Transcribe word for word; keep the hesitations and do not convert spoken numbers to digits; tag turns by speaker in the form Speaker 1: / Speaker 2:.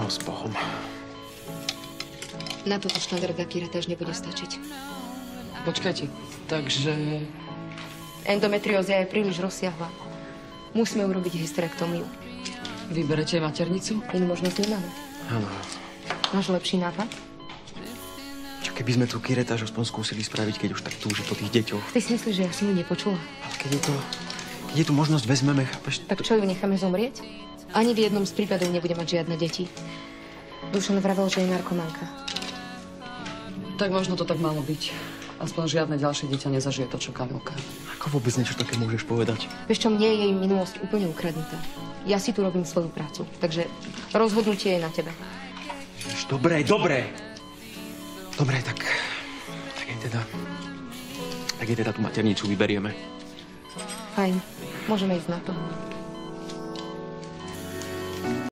Speaker 1: No, s Bohom.
Speaker 2: Na toto štandardná kiretáž nebude stačiť.
Speaker 3: Počkajte, takže...
Speaker 2: Endometrióza je príliš rozsiahla. Musíme urobiť hysterektómiu.
Speaker 3: Vyberete maternicu?
Speaker 2: Inú možnosť nemáme.
Speaker 1: Áno.
Speaker 2: Máš lepší nápad?
Speaker 1: Čo keby sme tú kiretáž aspoň skúsili spraviť, keď už tak túži po tých deťoch?
Speaker 2: Ty si myslíš, že ja som ju nepočula?
Speaker 1: Ale keď je to... Keď je tu možnosť, vezmeme, chápeš?
Speaker 2: Tak čo, ju necháme zomrieť? Ani v jednom z prípadov nebude mať žiadne deti. Dušan vravel, že je narkománka.
Speaker 3: Tak možno to tak malo byť. Aspoň žiadne ďalšie dieťa nezažije to, čo Kamilka.
Speaker 1: Ako vôbec niečo také môžeš povedať?
Speaker 2: Vieš čo, mne je jej minulosť úplne ukradnutá. Ja si tu robím svoju prácu, takže rozhodnutie je na tebe.
Speaker 1: Dobre, dobre. Dobre, tak... Tak jej teda... Tak jej teda tú maternicu vyberieme.
Speaker 2: Fajn, môžeme ísť na to.